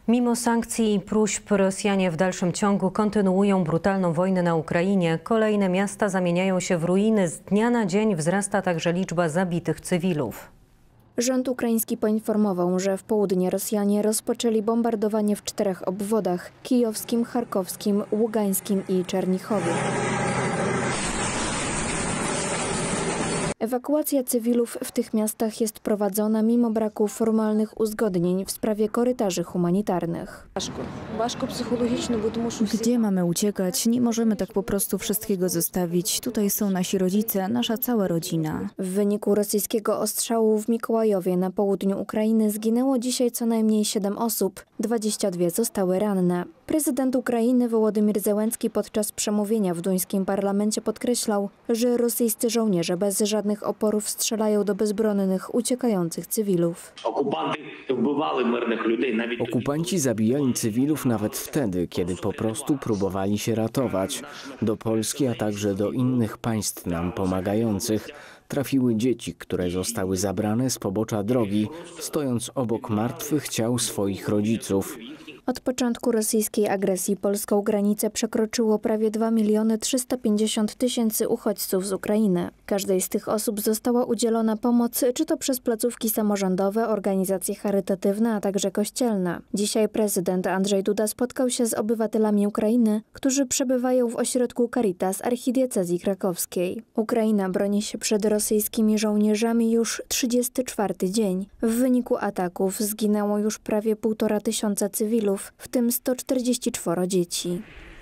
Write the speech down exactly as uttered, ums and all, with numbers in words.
Mimo sankcji i próśb Rosjanie w dalszym ciągu kontynuują brutalną wojnę na Ukrainie. Kolejne miasta zamieniają się w ruiny. Z dnia na dzień wzrasta także liczba zabitych cywilów. Rząd ukraiński poinformował, że w południe Rosjanie rozpoczęli bombardowanie w czterech obwodach – kijowskim, charkowskim, ługańskim i Czernichowie. Ewakuacja cywilów w tych miastach jest prowadzona mimo braku formalnych uzgodnień w sprawie korytarzy humanitarnych. Gdzie mamy uciekać? Nie możemy tak po prostu wszystkiego zostawić. Tutaj są nasi rodzice, nasza cała rodzina. W wyniku rosyjskiego ostrzału w Mikołajowie na południu Ukrainy zginęło dzisiaj co najmniej siedem osób, dwadzieścia dwie zostały ranne. Prezydent Ukrainy Wołodymyr Zełenski podczas przemówienia w duńskim parlamencie podkreślał, że rosyjscy żołnierze bez żadnych oporów strzelają do bezbronnych, uciekających cywilów. Okupanci zabijali cywilów nawet wtedy, kiedy po prostu próbowali się ratować. Do Polski, a także do innych państw nam pomagających trafiły dzieci, które zostały zabrane z pobocza drogi, stojąc obok martwych ciał swoich rodziców. Od początku rosyjskiej agresji polską granicę przekroczyło prawie dwa miliony trzysta pięćdziesiąt tysięcy uchodźców z Ukrainy. Każdej z tych osób została udzielona pomoc, czy to przez placówki samorządowe, organizacje charytatywne, a także kościelne. Dzisiaj prezydent Andrzej Duda spotkał się z obywatelami Ukrainy, którzy przebywają w ośrodku Caritas archidiecezji krakowskiej. Ukraina broni się przed rosyjskimi żołnierzami już trzydziesty czwarty dzień. W wyniku ataków zginęło już prawie półtora tysiąca cywilów, w tym sto czterdzieści cztery dzieci.